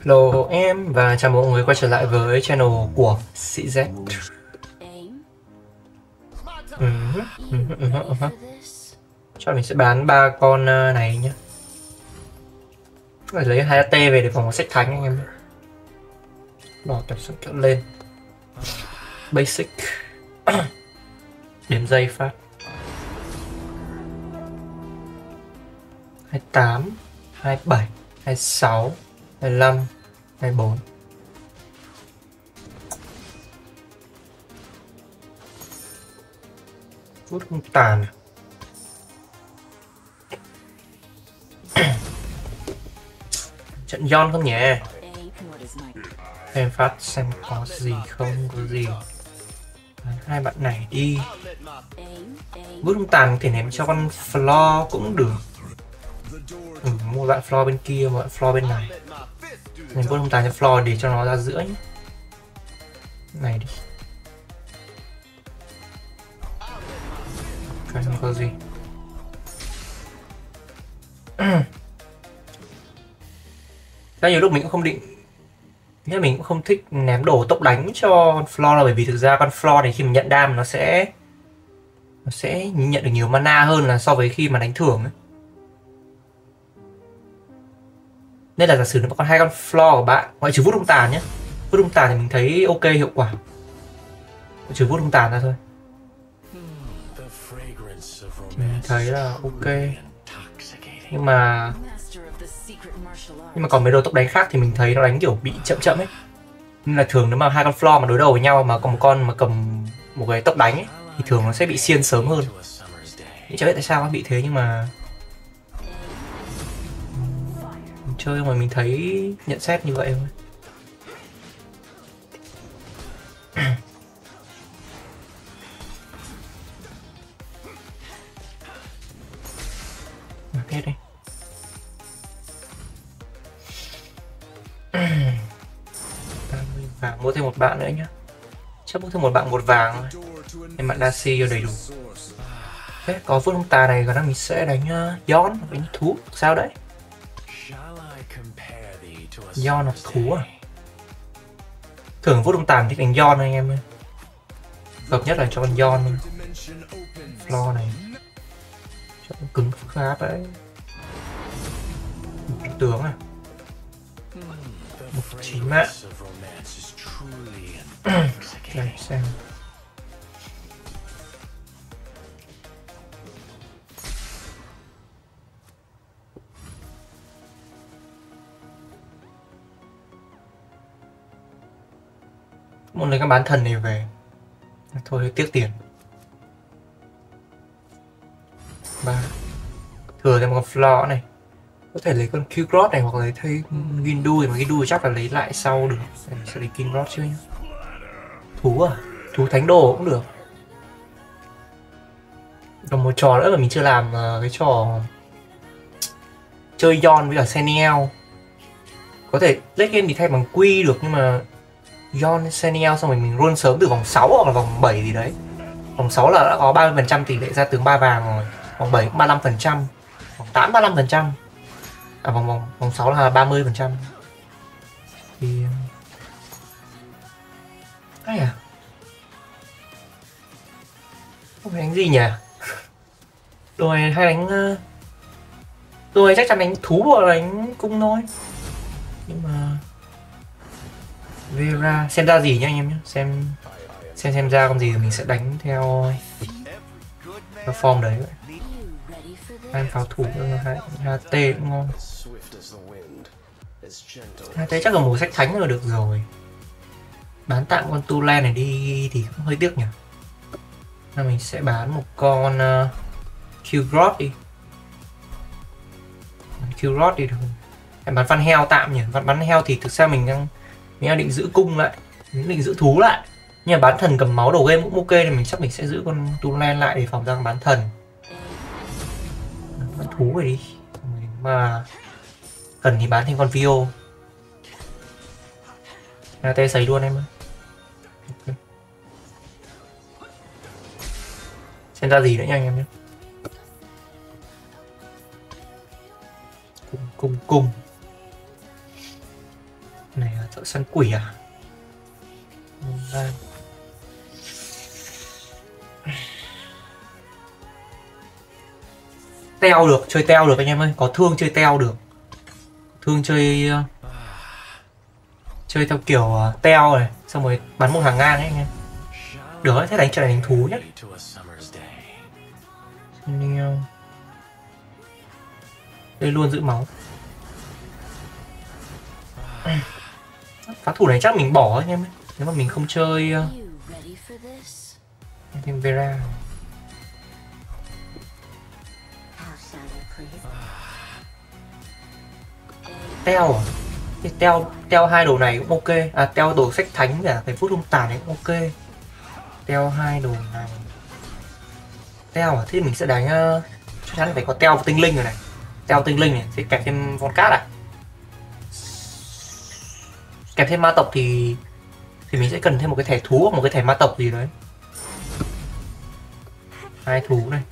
Hello em và chào mừng mọi người quay trở lại với channel của Sĩ Z. Cho mình sẽ bán 3 con này nhé. Phải lấy 2 AT về để phòng sách thánh anh em. Đỏ tập sự kiện lên. Basic. Đếm giây phát. 28, 27, 26, 25, 24. Rút không tàn. Trận Yon không nhỉ? Em phát xem có gì không, có gì. Hai bạn này đi. Bút không tàn có thể ném cho con Floor cũng được. Một bạn Floor bên kia, một bạn Floor bên này. Mình bút không tàn cho Floor để cho nó ra giữa nhé. Này đi. Cái không có gì. Ra nhiều lúc mình cũng không định, nhưng mình cũng không thích ném đồ tốc đánh cho con Floor là bởi vì thực ra con Floor này khi mình nhận đam nó sẽ nhận được nhiều mana hơn là so với khi mà đánh thường ấy. Nên là giả sử nó còn 2 con Floor của bạn, ngoại trừ vút hung tàn nhé. Vút hung tàn thì mình thấy ok, hiệu quả. Ngoại trừ vút hung tàn ra thôi. Mình thấy là ok. Nhưng mà còn mấy đồ tốc đánh khác thì mình thấy nó đánh kiểu bị chậm chậm ấy. Nên là thường nếu mà 2 con Floor mà đối đầu với nhau mà còn một con mà cầm một cái tốc đánh ấy, thì thường nó sẽ bị xiên sớm hơn. Mình chẳng biết tại sao nó bị thế, nhưng mà mình chơi mà mình thấy nhận xét như vậy thôi. Hết đi. Vàng mua thêm một bạn nữa nhá. Chắc mua thêm một bạn một vàng thôi. Em bạn Darcy cho đầy đủ. Thế có vút hung tà này khả năng mình sẽ đánh Yon với thú. Sao đấy? Yon là thú à? Thường vút hung tàn thích đánh Yon anh em ơi. Hợp nhất là cho con Yon thôi. Floor này cho nó cứng phức tạp đấy. Một tướng à? Một chí mạng. Đây xem. Muốn lấy các bán thần này về. Thôi hơi tiếc tiền. 3. Thừa thêm một con Floor này. Có thể lấy con Q-Cross này hoặc lấy thay Gindu, thì mà Gindu chắc là lấy lại sau được. Mình sẽ lấy King Cross trước nhá. Thú à? Thú thánh đồ cũng được. Còn một trò nữa mà mình chưa làm, cái trò chơi Yon với cả Seniel. Có thể late game thì thay bằng Quy được, nhưng mà Yon Seniel xong rồi mình roll sớm từ vòng 6 hoặc là vòng 7 gì đấy. Vòng 6 là đã có 30% tỷ lệ ra tướng 3 vàng rồi. Vòng 7 cũng 35%. Vòng 8 35%. À vòng 6 là 30%. Thì hay à? Không phải đánh gì nhỉ? Đồ này hay đánh đồ này chắc chắn đánh thú hoặc là đánh cung thôi. Nhưng mà Vera xem ra gì nhá anh em nhé. Xem ra con gì thì mình sẽ đánh theo form đấy vậy. Hai pháo thủ hai T cũng ngon. Hai T chắc là một sách thánh là được rồi. Bán tạm con Tulen này đi thì cũng hơi tiếc nhỉ. Nên mình sẽ bán một con Q-Rod đi. Q-Rod đi được. Em bán Van Hell tạm nhỉ. Bán Hell thì thực ra mình đang định giữ cung lại, mình định giữ thú lại. Nhưng mà bán thần cầm máu đầu game cũng ok, thì mình chắc mình sẽ giữ con Tulen lại để phòng ra bán thần. Bán thú rồi đi. Mà cần thì bán thêm con Vio. AT sấy luôn em ơi. Okay. Xem ra gì nữa nha anh em nhé. Cùng Này là thợ săn quỷ à? Teo được, chơi teo được anh em ơi, có thương chơi teo được. Thương chơi chơi theo kiểu teo này, xong rồi bắn một hàng ngang ấy anh em. Được đấy, thế đánh trận này đánh thú nhé. Đây luôn giữ máu. Phá thủ này chắc mình bỏ anh em ấy. Nếu mà mình không chơi thêm Vera. Teo à? Cái teo hai đồ này cũng ok. À, teo đồ sách thánh cả cái phút hung tàn này cũng ok. Teo hai đồ này. Teo à? Thế mình sẽ đánh chắc chắn phải có teo tinh linh rồi này. Teo tinh linh này sẽ kẹp thêm con cát à? Kẹp thêm ma tộc thì mình sẽ cần thêm một cái thẻ thú hoặc một cái thẻ ma tộc gì đấy. Hai thú này.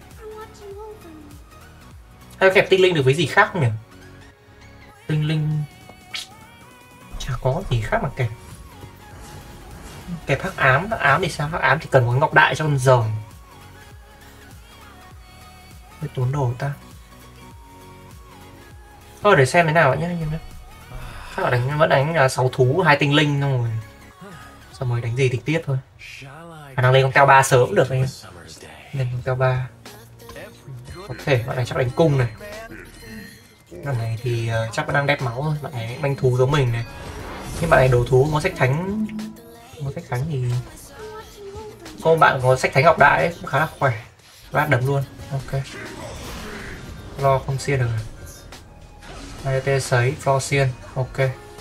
Hay kẹp tinh linh được với gì khác không nhỉ? Tinh linh chả có gì khác mà kẹp. Kẹp hắc ám thì sao? Hắc ám thì cần một ngọc đại cho con rồng. Mới tốn đồ ta. Thôi để xem thế nào nhé anh em nhé. Chắc là vẫn đánh 6 thú 2 tinh linh xong rồi đánh gì trực tiếp thôi. Khả năng lên con teo 3 sớm được anh em. Lên con teo 3. Có thể bạn này chắc đánh cung này. Bạn này thì chắc vẫn đang đép máu thôi. Bạn này đánh thú giống mình này. Nhưng bạn này đồ thú có sách thánh. Có sách thánh thì có bạn có sách thánh ngọc đại ấy, cũng khá là khỏe. Lát đấm luôn. Ok. Lo không xiên được. Hai tê sấy, Flo xiên. Ok.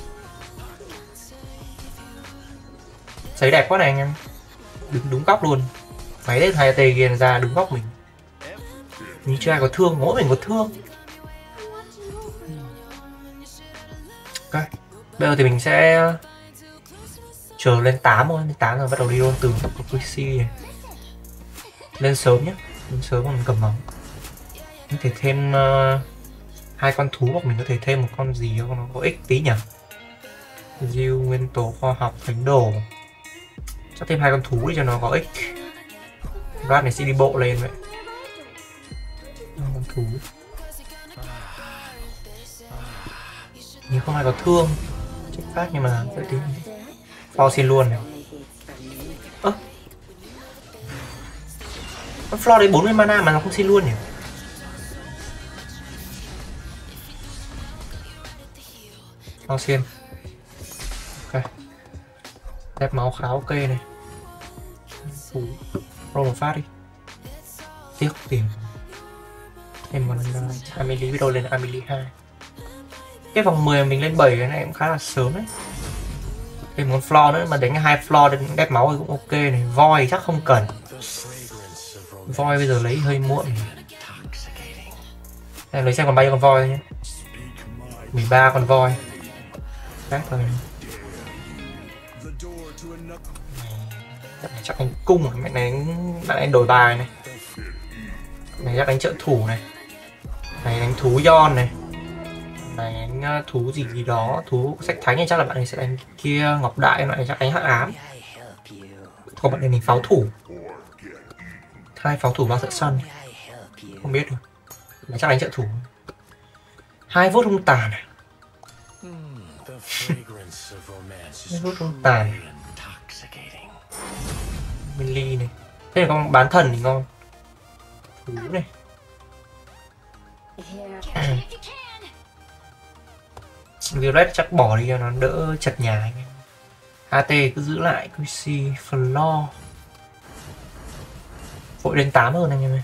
Sấy đẹp quá này anh em. Đứng đúng góc luôn. Máy đến hai tê kia ra đúng góc mình. Như chưa ai có thương, mỗi mình có thương. Ok. Bây giờ thì mình sẽ chờ lên 8 thôi. Lên 8 rồi bắt đầu đi roll tường tập của QC này. Lên sớm nhé. Lên sớm còn cầm máu. Có thể thêm 2 con thú hoặc mình có thể thêm một con gì cho nó có ích tí nhỉ. Diêu nguyên tố khoa học thánh đồ. Chắc thêm 2 con thú đi cho nó có ích. Rat này sẽ đi bộ lên vậy. 2 con thú. Nhưng không ai có thương. Chết phát nhưng mà đợi tí. Flo xin luôn này. Ơ. Con Flo đấy 40 mana mà nó không xin luôn nhỉ? Flo xin. Ok. Đẹp máu khá ok này. Roll một phát đi. Tiếc tiền. Thêm một Amelie video lên Amelie 2. Cái vòng 10 mình lên 7 cái này cũng khá là sớm đấy. Thêm một floor nữa mà đánh 2 floor đến đẹp máu thì cũng ok này. Voi chắc không cần. Voi bây giờ lấy hơi muộn. Em lấy xem còn bao nhiêu con voi nhé. 13 con voi. Khác thôi. Chắc đánh cung à? Mẹ này bạn đổi bài này. Này chắc đánh trợ thủ này. Này đánh thú Yon này. Này đánh thú gì đó, thú sách thánh thì chắc là bạn ấy sẽ đánh kia ngọc đại, bạn ấy chắc đánh hắc ám. Còn bạn này mình pháo thủ. 2 pháo thủ bao thợ săn. Không biết được. Mình chắc đánh trợ thủ. 2 vốt hung tàn này. 2 vốt hung tàn. Millie này. Thế là con bán thần thì ngon. Thú này. Violet chắc bỏ đi cho nó đỡ chật nhà anh em. AT cứ giữ lại QC Flo. Vội lên 8 hơn anh em ơi.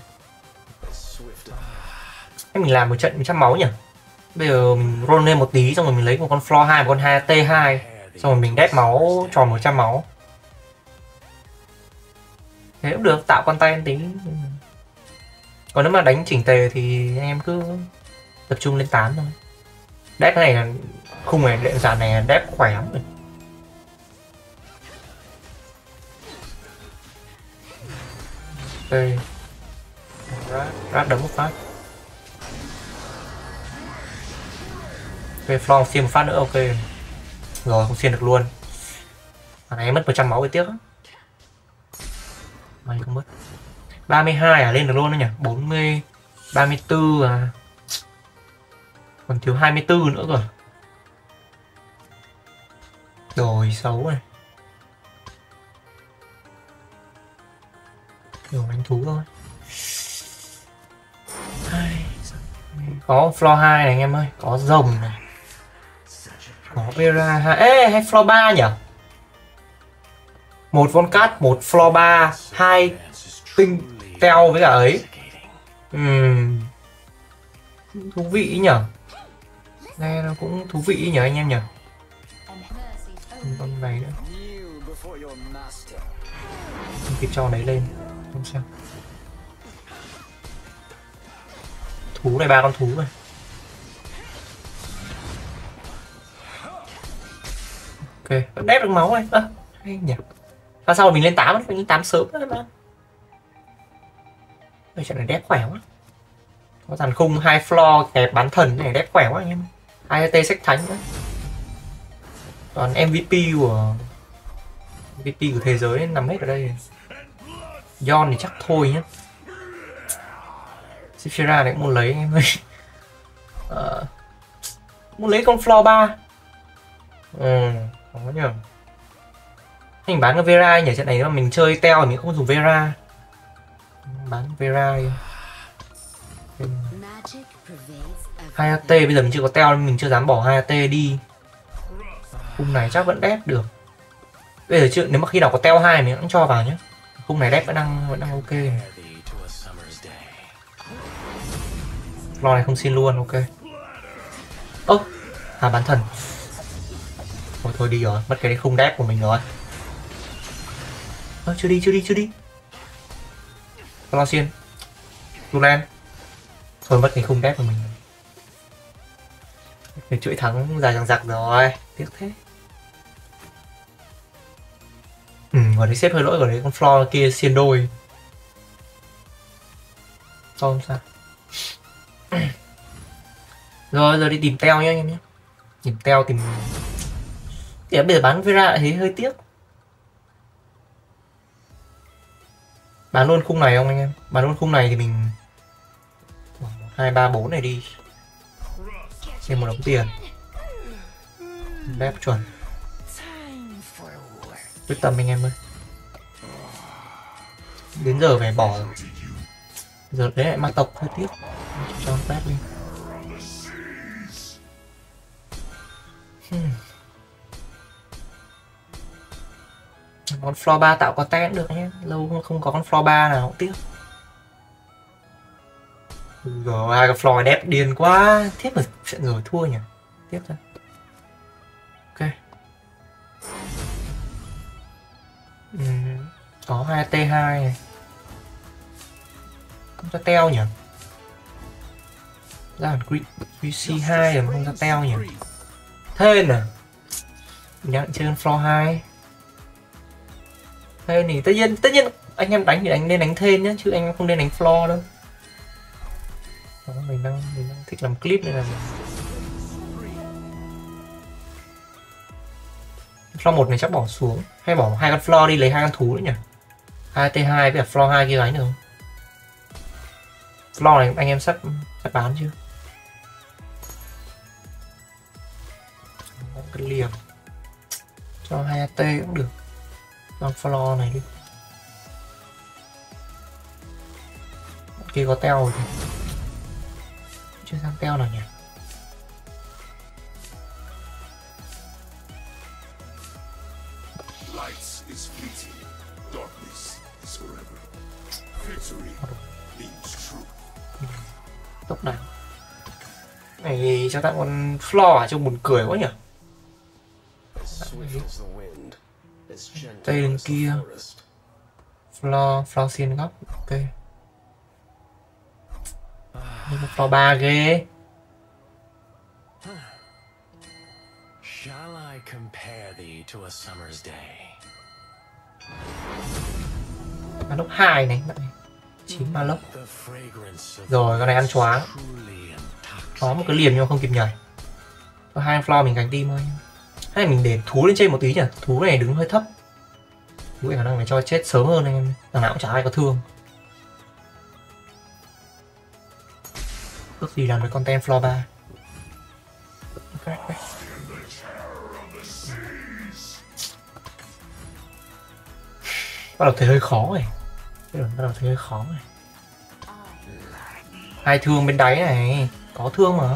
Mình làm một trận 100 máu nhỉ. Bây giờ mình roll lên một tí xong rồi mình lấy một con Flo 2, một con T2. Xong rồi mình đép máu tròn 100 máu. Thế cũng được, tạo con tay một tí. Còn nếu mà đánh chỉnh tề thì anh em cứ tập trung lên 8 thôi. Đép cái này là khung này, đệm giản này là đép khỏe lắm rồi. Ok. Rát đấm một phát. Ok, Flong xiêm một phát nữa ok. Rồi không xuyên được luôn. Thằng này mất 100 máu với tiếc. Mày không mất. 32 à, lên được luôn đấy nhỉ. 40 34 à. Còn thiếu 24 nữa cơ. Rồi xấu này. Rồi đánh thú thôi. Có floor 2 này anh em ơi, có rồng này. Có Vera 2. Ê, hay floor 3 nhỉ? Một Volcat, một floor 3, hai tinh teo với cả ấy. Thú vị nhỉ? Nghe nó cũng thú vị nhỉ anh em nhỉ? Con này nữa. Không kịp cho đấy lên. Không sao. Thú này, 3 con thú này. Ok, vẫn đép được máu này. Hay nhỉ? Và sau mình lên 8, mình lên 8 sớm đó mà. Đây trận này đép khỏe quá. Có dàn khung 2 floor kẹp bán thần này đép khỏe quá anh em. 2 AT sách thánh nữa. Còn MVP của thế giới nằm hết ở đây. Yon thì chắc thôi nhá. Sephiroth này cũng muốn lấy anh em ơi. Muốn lấy con floor 3. Không có nhờ. Mình bán cái Vera nhỉ, trận này mà mình chơi teo thì mình không dùng Vera. Bán Vera đi. 2 AT bây giờ mình chưa có teo nên mình chưa dám bỏ 2 AT đi. Khung này chắc vẫn đép được. Bây giờ chưa, nếu mà khi nào có teo 2 mình cũng cho vào nhé. Khung này đép vẫn đang ok. Lo này không xin luôn, ok. Ơ, bán thần. Thôi đi rồi, mất cái khung đép của mình rồi. Chưa đi. Lo xiên. Lulen. Thôi mất cái khung đép của mình. Cái chuỗi thắng dài dằng dặc rồi, tiếc thế. Còn đấy xếp hơi lỗi, còn đấy con floor kia xiên đôi. Không sao. Rồi giờ đi tìm teo nhá anh em nhé. Tìm teo tìm. Thì bây giờ bán Vera lại thấy hơi tiếc. Bán luôn khung này không anh em? Bán luôn khung này thì mình 1, 2, 3, 4 này đi. Thêm một đống tiền. Lép chuẩn. Quyết tâm anh em ơi. Đến giờ phải bỏ. Giờ đấy lại ma tộc hơi tiếc. Cho phát đi. Con floor 3 tạo có tem được nhé. Lâu không có con floor 3 nào cũng tiếc. Rồi hai cái floor đẹp điên quá. Thiết mà chuyện rồi thua nhỉ. Tiếp ra. Ok. Có 2T2 này. Không ra teo nhỉ. Ra hẳn QC2 rồi mà không ra teo nhỉ. Thế nè. Mình đang chơi con floor 2. Thế thì tất nhiên anh em đánh thì anh nên đánh thêm nhé, chứ anh em không nên đánh floor đâu. Đó, mình đang thích làm clip nên là mình... Floor 1 này chắc bỏ xuống, hay bỏ 2 con floor đi lấy 2 con thú nữa nhỉ. 2T2 với cả floor 2 kia gánh được không? Floor này anh em sắp bán chưa? Cái liềm cho 2AT cũng được. Con floor này đi. Kia có teo rồi thì chưa sang teo nào nhỉ. Tốc đảo này cho tặng con floor à, trông buồn cười quá nhỉ. Tây bên kia floor xiên góc, ok. Nhưng mà floor 3 ghê. Mà lúc 2 này, 9 ma lốc. Rồi con này ăn choáng. Có một cái liềm nhưng không kịp nhảy. Có 2 floor mình gánh tim thôi. Hay mình để thú lên trên một tí nhỉ? Thú này đứng hơi thấp. Thú này khả năng phải cho chết sớm hơn anh em. Thằng nào cũng chả ai có thương. Ước gì làm được content floor 3. Okay. Bắt đầu thấy hơi khó rồi. Bắt đầu thấy hơi khó rồi. 2 thương bên đáy này. Có thương mà.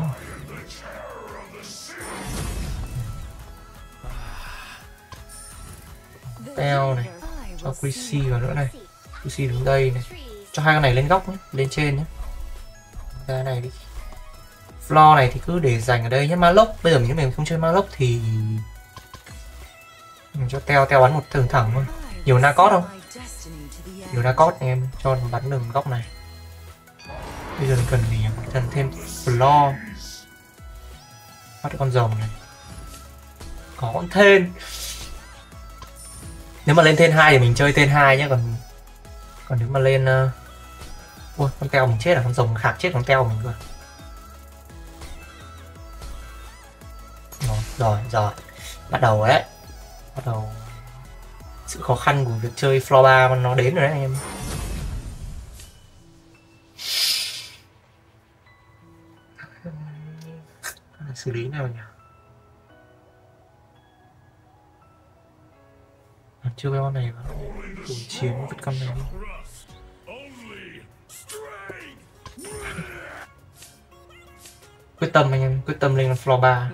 Teo này. Cho Chrissy vào nữa này. Chrissy đứng đây này. Cho hai con này lên góc nhé. Lên trên nhé. Ra này đi. Floor này thì cứ để dành ở đây nhé. Malok. Bây giờ mình không chơi Malok thì mình cho Teo bắn một thường thẳng thôi. Nhiều Narcos không? Nhiều Narcos anh em cho bắn đường góc này. Bây giờ mình cần gì nhỉ? Cần thêm floor. Bắt con rồng này. Có con thêm. Nếu mà lên tên 2 thì mình chơi tên 2 nhé, còn nếu mà lên ôi con Teo mình chết là con rồng khạc chết con Teo mình rồi. Rồi bắt đầu đấy, bắt đầu sự khó khăn của việc chơi floor 3 nó đến rồi đấy anh em. Xử lý nào nhỉ? Chưa cái con này vào cuộc chiến vứt con này đi. Quyết tâm anh em, quyết tâm lên con floor 3.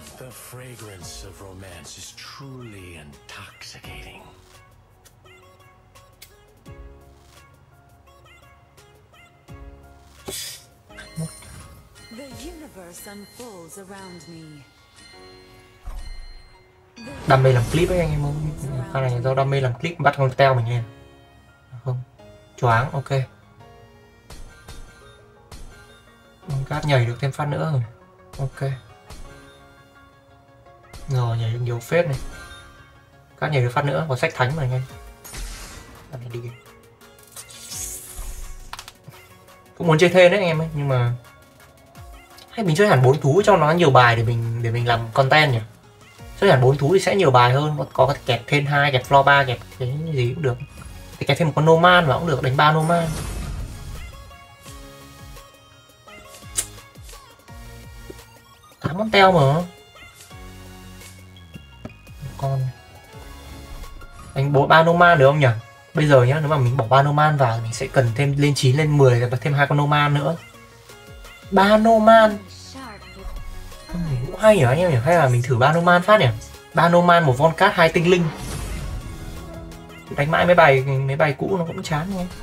Đam mê làm clip ấy anh em ơi. Con này do đam mê làm clip bắt con Teo mình nghe. Không. Choáng, ok. Cát nhảy được thêm phát nữa rồi. Ok. Rồi nhảy được nhiều phết này. Cát nhảy được phát nữa, có sách thánh mà anh em. Anh đi. Cũng muốn chơi thêm đấy anh em ấy, nhưng mà hay mình chơi hẳn 4 thú cho nó nhiều bài để mình làm content nhỉ. Chơi hẳn 4 thú thì sẽ nhiều bài hơn, có kẹp thêm 2, kẹp floor 3, kẹp cái gì cũng được. Thì kẹp thêm một con Noman mà cũng được, đánh 3 Noman. Tám con Teo mà. Con đánh 3 Noman được không nhỉ? Bây giờ nhá, nếu mà mình bỏ 3 Noman vào thì mình sẽ cần thêm lên 9 lên 10 và thêm 2 con Noman nữa. 3 Noman. Cũng hay nhỉ anh em nhỉ? Hay là mình thử 3 Noman phát nhỉ? 3 Noman, một Von Cát, 2 tinh linh. Đánh mãi mấy bài cũ nó cũng chán nghe.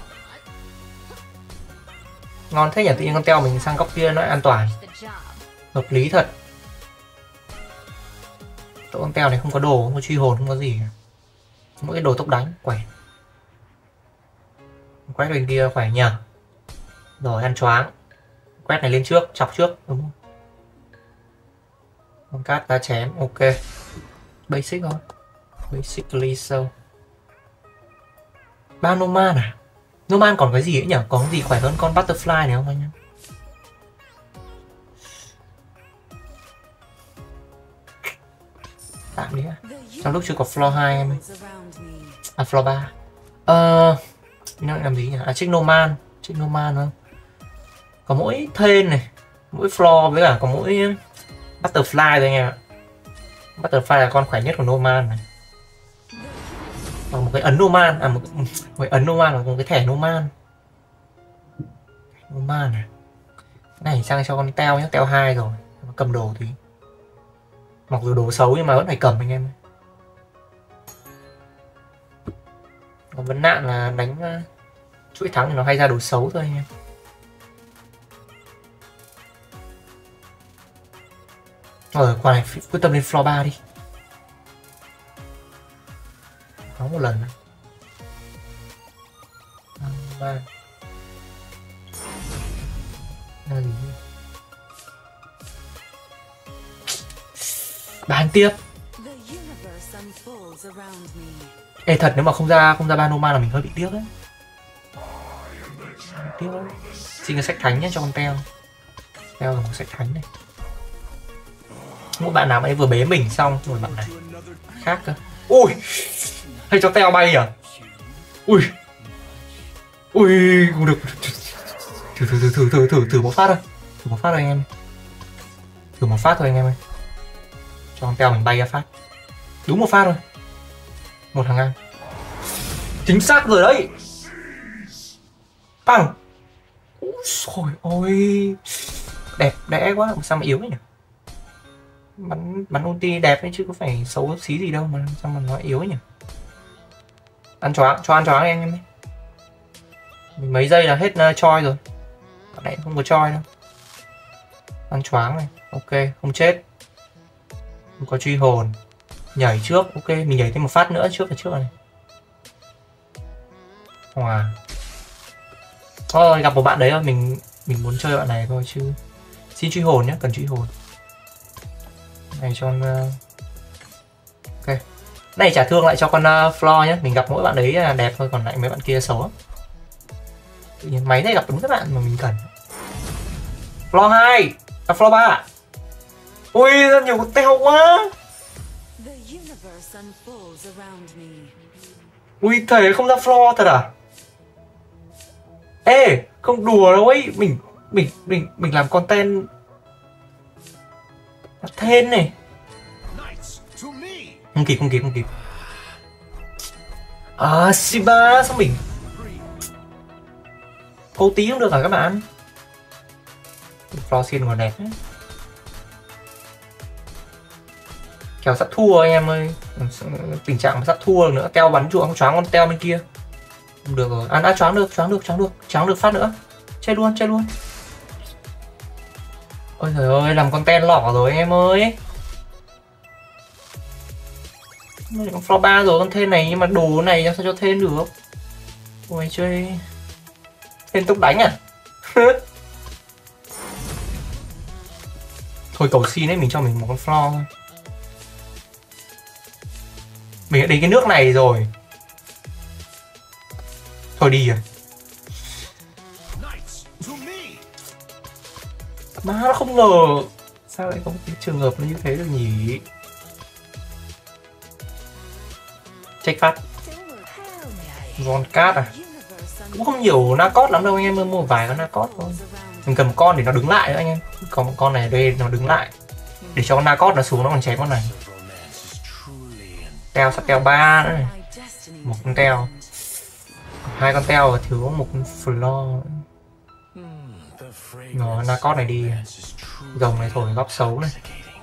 Ngon thế nhỉ, tự nhiên con Teo mình sang góc kia nó an toàn. Hợp lý thật. Tội con Teo này không có đồ, không có truy hồn, không có gì. Mỗi cái đồ tốc đánh, khỏe. Quét bên kia khỏe nhỉ. Rồi ăn choáng. Quét này lên trước, chọc trước, đúng không? Con cát ta chém, ok. Basic thôi. Basically so. 3 Noman à? Noman còn cái gì ấy nhỉ? Có cái gì khỏe hơn con Butterfly này không anh em? Tạm đi ạ. Trong lúc chưa có floor 2 em ơi. À floor 3. Nó làm gì nhỉ? À check Noman không? Có mỗi Thên này, mỗi floor với cả có mỗi Butterfly thôi anh em ạ. Butterfly là con khỏe nhất của Noman này. Và một cái ấn Noman, một cái ấn Noman và một cái thẻ Noman. Noman này. Cái này sang cho con Teo nhé, Teo 2 rồi. Cầm đồ thì mặc dù đồ xấu nhưng mà vẫn phải cầm anh em. Còn vấn nạn là đánh chuỗi thắng thì nó hay ra đồ xấu thôi anh em. Rồi quả này quyết tâm lên floor 3 đi. Có một lần nữa. 3. Là gì? Bán tiếp. Ê thật, nếu mà không ra 3 Noma là mình hơi bị tiếc đấy. Tiếc lắm. Xin cái sách thánh nhé cho con Teo. Teo là một sách thánh này. Mỗi bạn nào ấy vừa bế mình xong rồi bạn này khác cơ. Ui, hay cho teo bay à? Ui, ui, không được. Thử một phát thôi, thử một phát thôi anh em, thử một phát thôi anh em ơi, cho con teo mình bay ra phát, đúng một phát thôi, một thằng ngang, chính xác rồi đấy, bằng. Ôi ôi, đẹp đẽ quá, sao mà yếu ấy nhỉ? Bắn ulti đẹp ấy chứ có phải xấu xí gì đâu mà sao mà nó yếu ấy nhỉ? Ăn choáng, cho ăn choáng anh em ấy. Mình mấy giây là hết choi rồi. Bạn này không có choi đâu. Ăn choáng này, ok, không chết. Không có truy hồn. Nhảy trước, ok, mình nhảy thêm một phát nữa trước này. Hòa. Thôi gặp một bạn đấy thôi, mình muốn chơi bạn này thôi chứ. Xin truy hồn nhé, cần truy hồn. Này cho con ok. Này trả thương lại cho con Floor nhé, mình gặp mỗi bạn đấy là đẹp thôi, còn lại mấy bạn kia xấu lắm. Tự nhiên máy này gặp đúng các bạn mà mình cần. Floor 2, Floor 3. Ui, rất nhiều con teo quá. Ui, thầy không ra Floor thật à? Ê, không đùa đâu ấy, mình làm content Athena này. Không kịp. À, Shiba, sao mình câu tí cũng được hả các bạn? Florcian còn đẹp ấy. Kèo sắp thua anh em ơi, tình trạng sắp thua nữa, teo bắn chuộng choáng con teo bên kia. Không được rồi, đã choáng được phát nữa, chơi luôn. Ôi trời ơi, làm con ten lỏ rồi anh em ơi. Con floor 3 rồi, con thêm này nhưng mà đồ này sao cho thêm được? Ôi chơi thêm tốc đánh à? Thôi cầu xin ấy, mình cho mình một con floor thôi. Mình đã đến cái nước này rồi. Thôi đi rồi. Má nó không ngờ. Sao lại có một cái trường hợp nó như thế được nhỉ? Check phát. Ron cát à? Cũng không nhiều Narcos lắm đâu anh em ơi, mua vài con Narcos thôi. Mình cần một con để nó đứng lại nữa anh em. Còn một con này ở đây nó đứng lại. Để cho con Narcos nó xuống nó còn chém con này. Teo sắp teo 3 nữa này. Một con teo. Hai con teo và thiếu một con floor. Nó Narcos này đi. Rồng này thổi góc xấu này.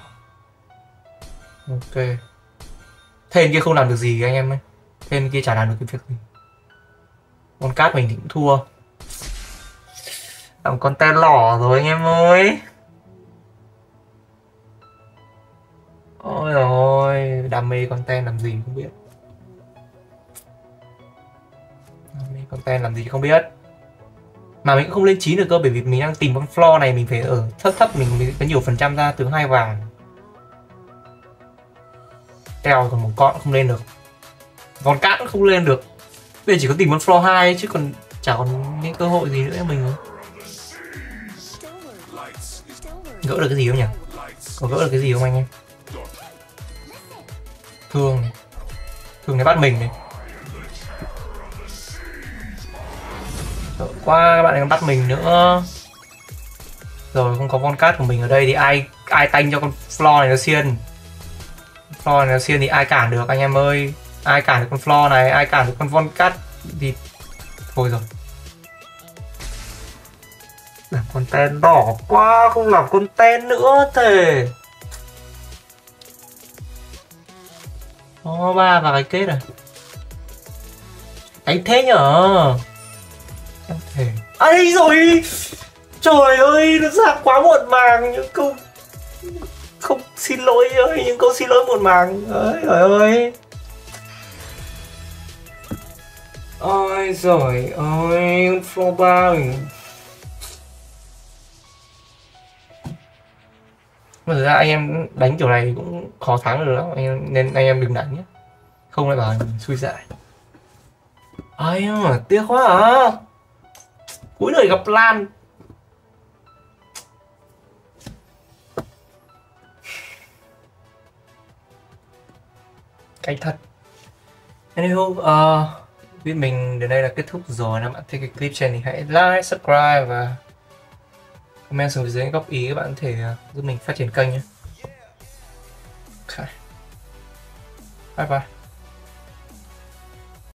Ok. Thêm kia không làm được gì anh em ơi. Thêm kia chả làm được cái việc gì. Con cát mình thì cũng thua. Làm con ten lỏ rồi anh em ơi. Ôi ôi, đam mê con ten làm gì không biết. Đam mê con ten làm gì không biết. Mà mình cũng không lên 9 được cơ, bởi vì mình đang tìm con floor này, mình phải ở thấp mình mới có nhiều phần trăm ra tướng 2 vàng. Teo còn một con không lên được. Con cát cũng không lên được. Bây giờ chỉ có tìm con floor 2 chứ còn chả còn những cơ hội gì nữa mình rồi. Gỡ được cái gì không nhỉ? Có gỡ được cái gì không anh em? Thương này bắt mình này. Sợ quá, các bạn ấy bắt mình nữa. Rồi không có con cát của mình ở đây thì ai tanh cho con floor này nó xiên. Floor này nó xiên thì ai cản được anh em ơi. Ai cản được con floor này, ai cản được con von cát thì thôi rồi. Làm con ten đỏ quá, không làm con ten nữa thế. Ba vào cái kết à? Đánh thế nhở? Em thể. À đây rồi. Trời ơi, nó ra quá muộn màng những câu không xin lỗi ơi, những câu xin lỗi muộn màng. Ơi trời ơi. Ôi giời ơi, floor 3 mình. Mà thực ra anh em đánh kiểu này cũng khó thắng được lắm, nên anh em đừng đánh nhé. Không lại bảo mình xui dại. Ai mà tiếc quá à. Cuối đời gặp Lan. Cay thật. Anywho, video mình đến đây là kết thúc rồi. Nếu bạn thích cái clip trên thì hãy like, subscribe và comment xuống phía dưới góp ý. Các bạn có thể giúp mình phát triển kênh nhé. Okay. Bye bye.